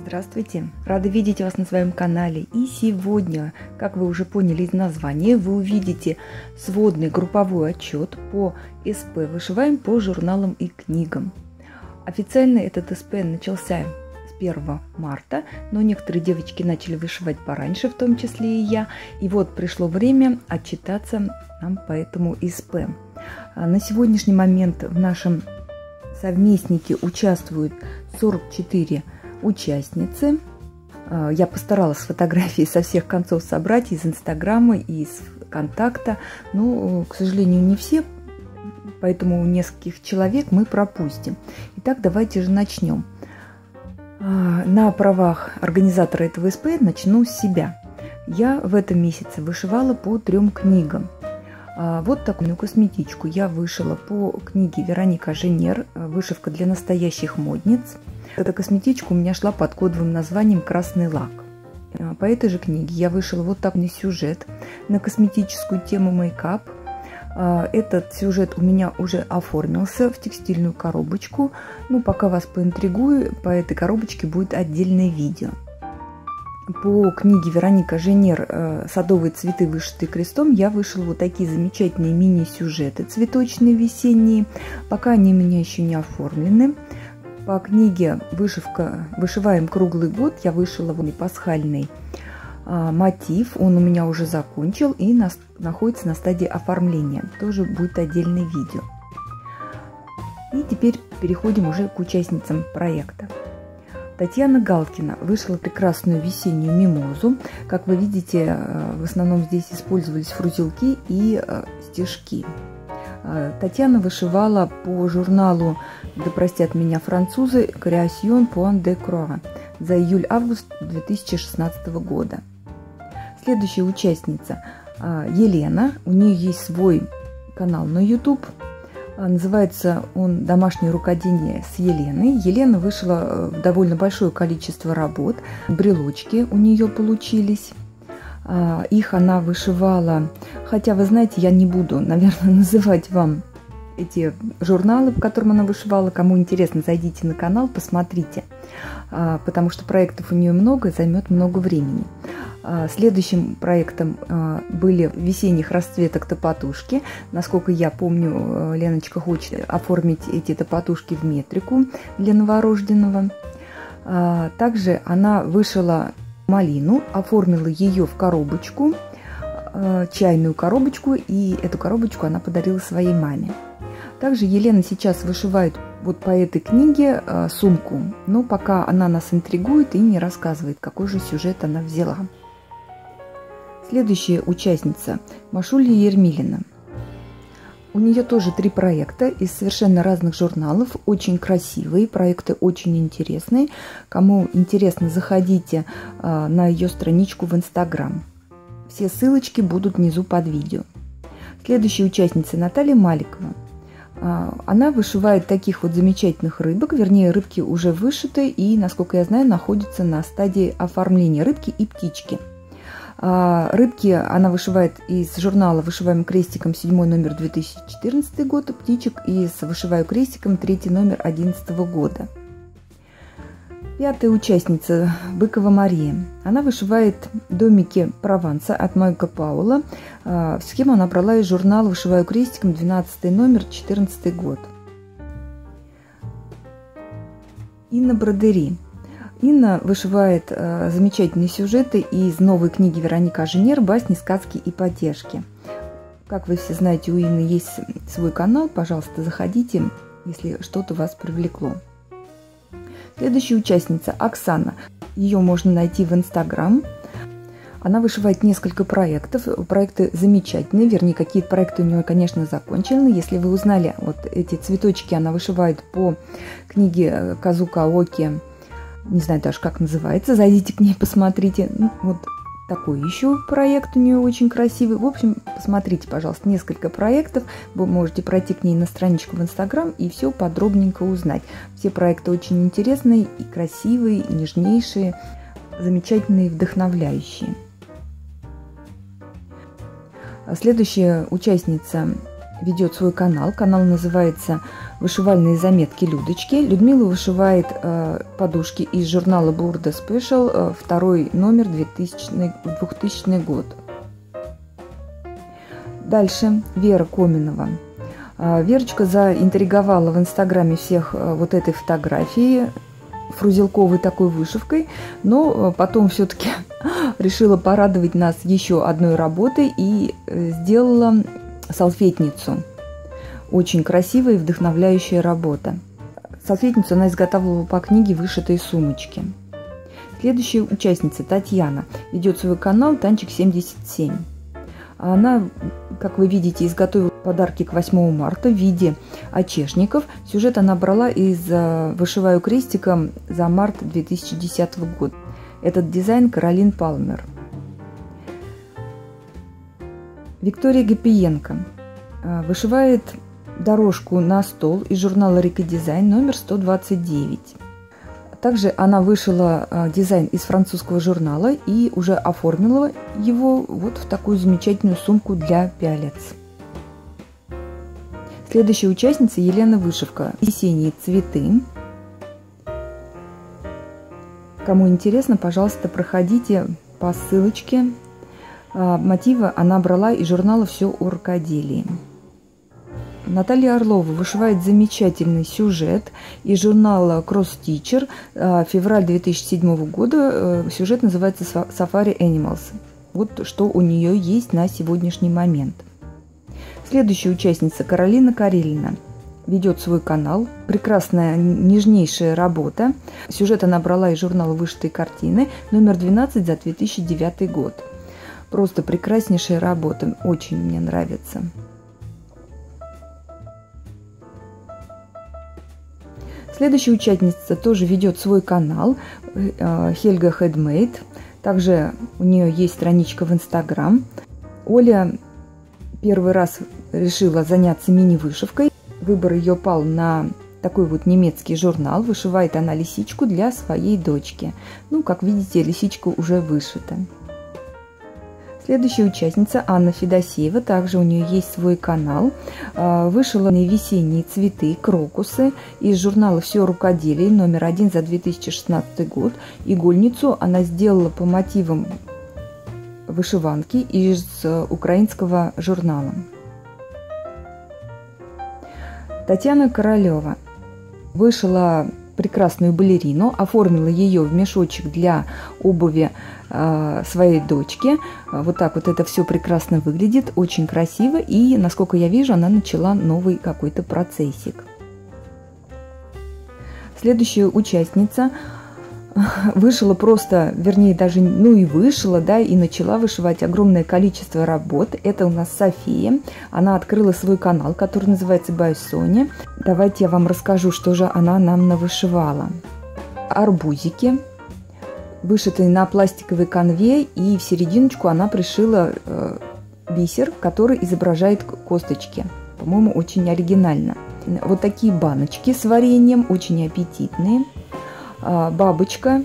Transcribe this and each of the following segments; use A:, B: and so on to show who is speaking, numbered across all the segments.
A: Здравствуйте! Рада видеть вас на своем канале. И сегодня, как вы уже поняли из названия, вы увидите сводный групповой отчет по СП «Вышиваем по журналам и книгам». Официально этот СП начался с 1 марта, но некоторые девочки начали вышивать пораньше, в том числе и я. И вот пришло время отчитаться нам по этому СП. На сегодняшний момент в нашем совместнике участвуют 44 участницы. Я постаралась фотографии со всех концов собрать из Инстаграма и из ВКонтакта, но, к сожалению, не все, поэтому нескольких человек мы пропустим. Итак, давайте же начнем. На правах организатора этого СП начну с себя. Я в этом месяце вышивала по 3 книгам. Вот такую косметичку я вышила по книге Вероника Женер «Вышивка для настоящих модниц». Эта косметичка у меня шла под кодовым названием «Красный лак». По этой же книге я вышила вот такой сюжет на косметическую тему мейкап. Этот сюжет у меня уже оформился в текстильную коробочку. Ну, пока вас поинтригую, по этой коробочке будет отдельное видео. По книге Вероника Женер «Садовые цветы, вышитые крестом» я вышила вот такие замечательные мини-сюжеты цветочные весенние. Пока они у меня еще не оформлены. По книге «Вышиваем круглый год» я вышила вот пасхальный мотив. Он у меня уже закончил и находится на стадии оформления. Тоже будет отдельное видео. И теперь переходим уже к участницам проекта. Татьяна Галкина вышила прекрасную весеннюю мимозу. Как вы видите, в основном здесь использовались фрузелки и стежки. Татьяна вышивала по журналу «Да простят меня французы» «Création Point de Croix» за июль-август 2016 года. Следующая участница Елена. У нее есть свой канал на YouTube. Называется он «Домашнее рукоделие с Еленой». Елена вышила довольно большое количество работ. Брелочки у нее получились. Их она вышивала, хотя, вы знаете, я не буду, наверное, называть вам эти журналы, по которым она вышивала. Кому интересно, зайдите на канал, посмотрите, потому что проектов у нее много, займет много времени. Следующим проектом были весенних расцветок топотушки. Насколько я помню, Леночка хочет оформить эти топотушки в метрику для новорожденного. Также она вышила малину, оформила ее в коробочку, чайную коробочку, и эту коробочку она подарила своей маме. Также Елена сейчас вышивает вот по этой книге сумку, но пока она нас интригует и не рассказывает, какой же сюжет она взяла. Следующая участница Машуля Ермилина. У нее тоже 3 проекта из совершенно разных журналов, очень красивые, проекты очень интересные. Кому интересно, заходите на ее страничку в Инстаграм. Все ссылочки будут внизу под видео. Следующая участница Наталья Маликова. Она вышивает таких вот замечательных рыбок, вернее, рыбки уже вышиты и, насколько я знаю, находятся на стадии оформления, рыбки и птички. Рыбки она вышивает из журнала «Вышиваем крестиком» 7 номер 2014 год, птичек из «Вышиваю крестиком» 3 номер 2011 года. 5-я участница Быкова Мария. Она вышивает домики Прованса от Майка Паула. Схему она брала из журнала «Вышиваю крестиком» 12 номер 2014 год. Инна Бродери. Инна вышивает замечательные сюжеты из новой книги Вероника Женер «Басни, сказки и потешки». Как вы все знаете, у Инны есть свой канал. Пожалуйста, заходите, если что-то вас привлекло. Следующая участница Оксана. Ее можно найти в Инстаграм. Она вышивает несколько проектов. Проекты замечательные, вернее, какие-то проекты у нее, конечно, закончены. Если вы узнали, вот эти цветочки она вышивает по книге Казука Оки. Не знаю даже, как называется. Зайдите к ней, посмотрите. Ну, вот такой еще проект у нее очень красивый. В общем, посмотрите, пожалуйста, несколько проектов. Вы можете пройти к ней на страничку в Инстаграм и все подробненько узнать. Все проекты очень интересные и красивые, и нежнейшие, замечательные и вдохновляющие. Следующая участница ведет свой канал. Канал называется вышивальные заметки Людочки. Людмила вышивает подушки из журнала Burda Special, второй номер, 2000 год. Дальше Вера Коминова. Верочка заинтриговала в инстаграме всех вот этой фотографией, фрузелковой такой вышивкой, но потом все-таки решила порадовать нас еще одной работой и сделала салфетницу. Очень красивая и вдохновляющая работа. Салфетницу она изготавливала по книге «Вышитые сумочки». Следующая участница Татьяна ведет свой канал Танчик77. Она, как вы видите, изготовила подарки к 8 марта в виде очешников. Сюжет она брала из «Вышиваю крестиком» за март 2010 года. Этот дизайн Каролин Палмер. Виктория Гапиенко вышивает дорожку на стол из журнала Рика Дизайн номер 129. Также она вышила дизайн из французского журнала и уже оформила его вот в такую замечательную сумку для пялец. Следующая участница Елена Вышивка. Весенние цветы. Кому интересно, пожалуйста, проходите по ссылочке. Мотивы она брала из журнала «Все о рукоделии». Наталья Орлова вышивает замечательный сюжет из журнала Cross Stitcher, февраль 2007 года. Сюжет называется Safari Animals. Вот что у нее есть на сегодняшний момент. Следующая участница Каролина Карелина ведет свой канал. Прекрасная, нежнейшая работа. Сюжет она брала из журнала «Вышитые картины» номер 12 за 2009 год. Просто прекраснейшая работа. Очень мне нравится. Следующая участница тоже ведет свой канал, Хельга Хедмейд. Также у нее есть страничка в Инстаграм. Оля первый раз решила заняться мини-вышивкой. Выбор ее пал на такой вот немецкий журнал. Вышивает она лисичку для своей дочки. Ну, как видите, лисичка уже вышита. Следующая участница Анна Федосеева, также у нее есть свой канал. Вышила весенние цветы, крокусы из журнала «Все о рукоделии» номер 1 за 2016 год. Игольницу она сделала по мотивам вышиванки из украинского журнала. Татьяна Королева вышила прекрасную балерину, оформила ее в мешочек для обуви своей дочки. Вот так вот это все прекрасно выглядит, очень красиво, и, насколько я вижу, она начала новый какой-то процессик. Следующая участница вышила просто, вернее, даже, ну и вышила, да, и начала вышивать огромное количество работ. Это у нас София. Она открыла свой канал, который называется By Соня. Давайте я вам расскажу, что же она нам навышивала. Арбузики, вышитые на пластиковой канве, и в серединочку она пришила бисер, который изображает косточки. По-моему, очень оригинально. Вот такие баночки с вареньем, очень аппетитные. Бабочка.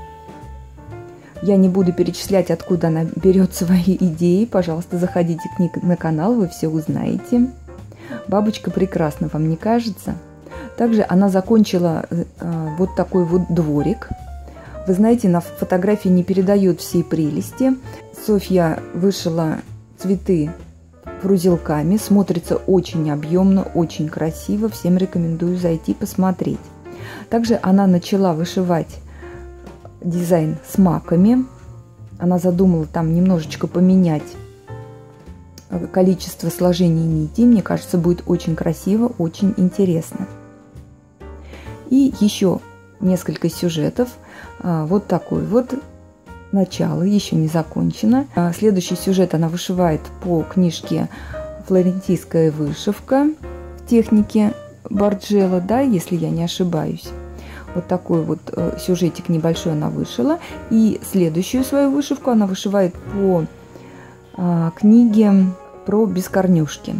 A: Я не буду перечислять, откуда она берет свои идеи. Пожалуйста, заходите к ней на канал, вы все узнаете. Бабочка прекрасна, вам не кажется? Также она закончила вот такой вот дворик. Вы знаете, на фотографии не передают всей прелести. Софья вышила цветы фрузелками. Смотрится очень объемно, очень красиво. Всем рекомендую зайти посмотреть. Также она начала вышивать дизайн с маками. Она задумала там немножечко поменять количество сложений нитей. Мне кажется, будет очень красиво, очень интересно. И еще несколько сюжетов. Вот такой вот начало, еще не закончено. Следующий сюжет она вышивает по книжке «Флорентийская вышивка» в технике Барджелло, да, если я не ошибаюсь. Вот такой вот сюжетик небольшой она вышила. И следующую свою вышивку она вышивает по книге про бескорнюшки.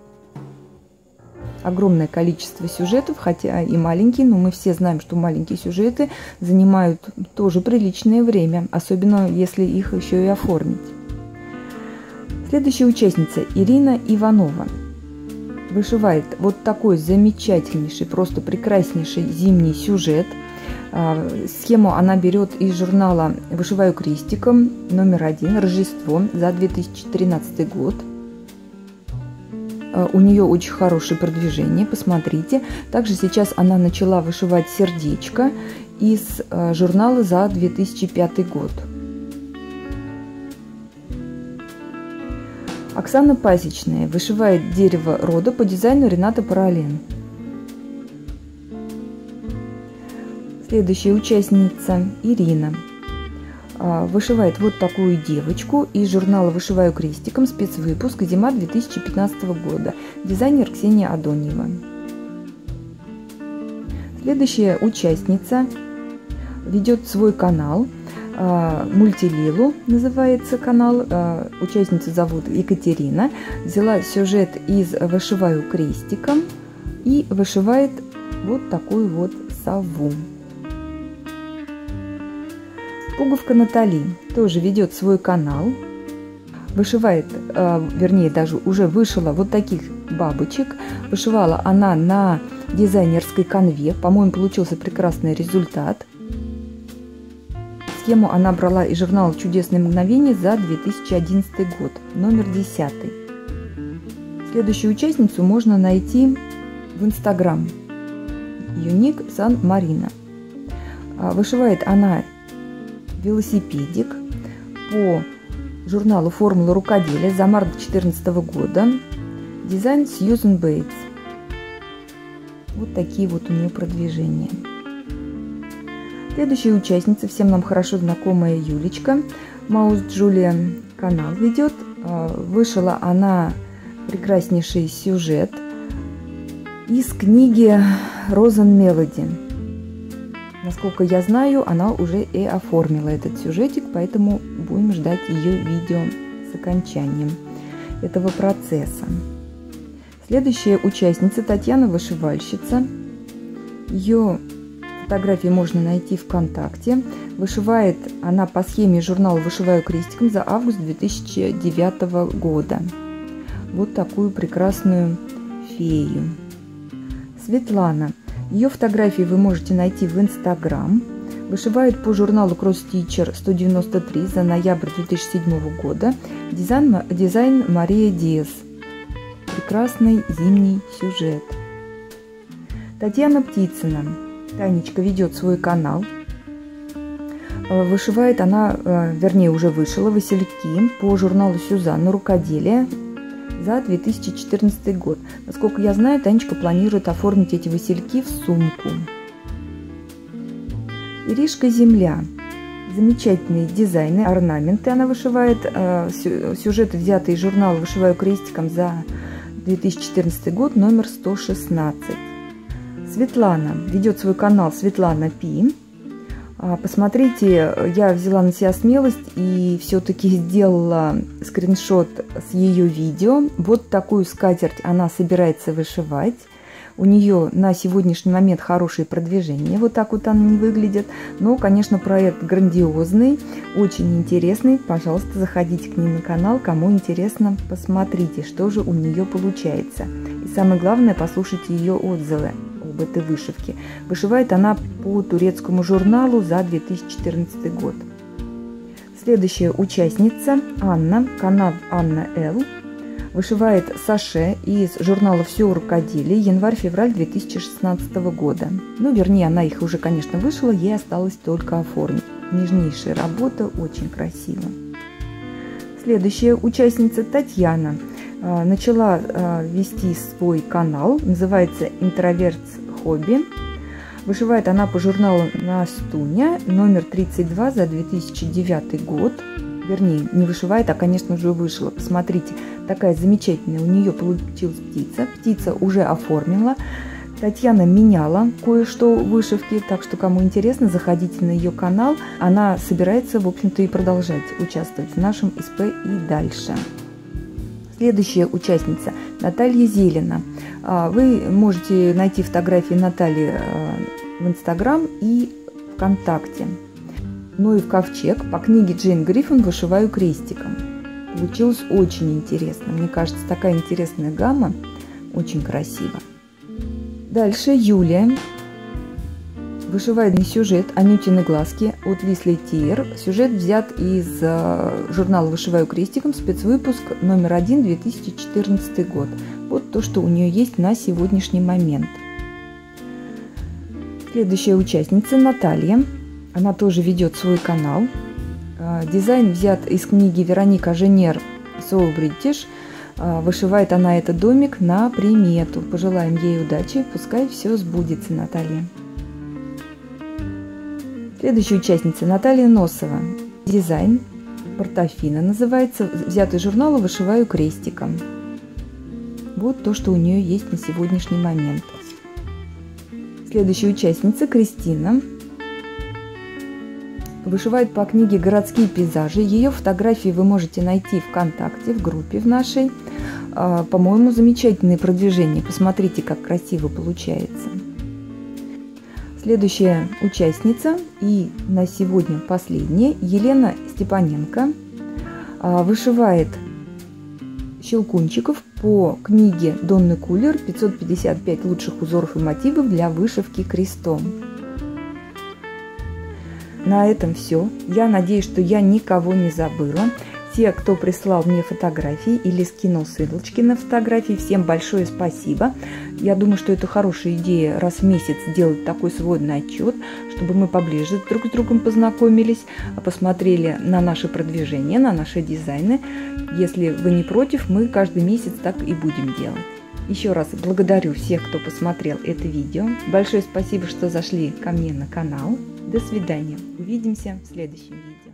A: Огромное количество сюжетов, хотя и маленькие, но мы все знаем, что маленькие сюжеты занимают тоже приличное время, особенно если их еще и оформить. Следующая участница Ирина Иванова. вышивает вот такой замечательнейший, просто прекраснейший зимний сюжет. Схему она берет из журнала «Вышиваю крестиком» номер 1 «Рождество» за 2013 год. У нее очень хорошее продвижение, посмотрите. Также сейчас она начала вышивать сердечко из журнала за 2005 год. Оксана Пасечная вышивает дерево рода по дизайну Рената Паролен. Следующая участница Ирина вышивает вот такую девочку из журнала «Вышиваю крестиком», спецвыпуск, зима 2015 года. Дизайнер Ксения Адоньева. Следующая участница ведет свой канал. Мультилилу называется канал. Участницу зовут Екатерина. Взяла сюжет из «Вышиваю крестиком» и вышивает вот такую вот сову. Пуговка Натали тоже ведет свой канал. Вышивает, вернее, даже уже вышила вот таких бабочек. Вышивала она на дизайнерской канве. По-моему, получился прекрасный результат. Схему она брала из журнала «Чудесные мгновения» за 2011 год, номер 10. Следующую участницу можно найти в Инстаграм. Юник Сан Марина. Вышивает она велосипедик по журналу «Формула рукоделия» за март 2014 года. Дизайн Сьюзен Бейтс. Вот такие вот у нее продвижения. Следующая участница, всем нам хорошо знакомая Юлечка. Маус Джулия канал ведет. Вышила она прекраснейший сюжет из книги Розен Мелоди. Насколько я знаю, она уже и оформила этот сюжетик, поэтому будем ждать ее видео с окончанием этого процесса. Следующая участница Татьяна Вышивальщица. Ее фотографии можно найти ВКонтакте. Вышивает она по схеме журнала «Вышиваю крестиком» за август 2009 года. Вот такую прекрасную фею. Светлана. Ее фотографии вы можете найти в Инстаграм. Вышивает по журналу Cross Stitcher 193 за ноябрь 2007 года. Дизайн Мария Диас. Прекрасный зимний сюжет. Татьяна Птицына. Танечка ведет свой канал. Вышивает она, вернее, уже вышила васильки по журналу Сюзанна рукоделие за 2014 год. Насколько я знаю, Танечка планирует оформить эти васильки в сумку. Иришка Земля. Замечательные дизайны, орнаменты она вышивает. Сюжеты, взятые из журнала «Вышиваю крестиком» за 2014 год, номер 116. Светлана ведет свой канал Светлана Пи. Посмотрите, я взяла на себя смелость и все-таки сделала скриншот с ее видео. Вот такую скатерть она собирается вышивать. У нее на сегодняшний момент хорошее продвижение. Вот так вот она не выглядит. Но, конечно, проект грандиозный, очень интересный. Пожалуйста, заходите к ней на канал. Кому интересно, посмотрите, что же у нее получается. И самое главное, послушайте ее отзывы об этой вышивке. Вышивает она по турецкому журналу за 2014 год. Следующая участница Анна, канал Анна Л. Вышивает саше из журнала «Все рукоделие» январь-февраль 2016 года. Ну, вернее, она их уже, конечно, вышила, ей осталось только оформить. Нежнейшая работа, очень красиво. Следующая участница Татьяна. Начала вести свой канал, называется «Интровертс Хобби». Вышивает она по журналу «Настуня», номер 32 за 2009 год. Вернее, не вышивает, а, конечно, уже вышила. Посмотрите, такая замечательная у нее получилась птица. Птица уже оформила. Татьяна меняла кое-что в вышивке, так что, кому интересно, заходите на ее канал. Она собирается, в общем-то, и продолжать участвовать в нашем СП и дальше. Следующая участница Наталья Зелина. Вы можете найти фотографии Натальи в Инстаграм и ВКонтакте. Ну и в ковчег по книге Джейн Гриффин «Вышиваю крестиком». Получилось очень интересно. Мне кажется, такая интересная гамма. Очень красиво. Дальше Юлия вышивает сюжет «Анютины глазки» от Висли Тиер. Сюжет взят из журнала «Вышиваю крестиком», спецвыпуск номер 1, 2014 год. Вот то, что у нее есть на сегодняшний момент. Следующая участница Наталья. Она тоже ведет свой канал. Дизайн взят из книги Вероника Женер «So British». Вышивает она этот домик на примету. Пожелаем ей удачи, пускай все сбудется, Наталья. Следующая участница Наталья Носова. Дизайн портофино называется, взят из журнала «Вышиваю крестиком». Вот то, что у нее есть на сегодняшний момент. Следующая участница Кристина. Вышивает по книге «Городские пейзажи». Ее фотографии вы можете найти ВКонтакте, в группе в нашей. По-моему, замечательное продвижение. Посмотрите, как красиво получается. Следующая участница и на сегодня последняя Елена Степаненко. Вышивает щелкунчиков по книге Донны Кулер «555 лучших узоров и мотивов для вышивки крестом». На этом все. Я надеюсь, что я никого не забыла. Те, кто прислал мне фотографии или скинул ссылочки на фотографии, всем большое спасибо. Я думаю, что это хорошая идея раз в месяц сделать такой сводный отчет, чтобы мы поближе друг с другом познакомились, посмотрели на наше продвижение, на наши дизайны. Если вы не против, мы каждый месяц так и будем делать. Еще раз благодарю всех, кто посмотрел это видео. Большое спасибо, что зашли ко мне на канал. До свидания. Увидимся в следующем видео.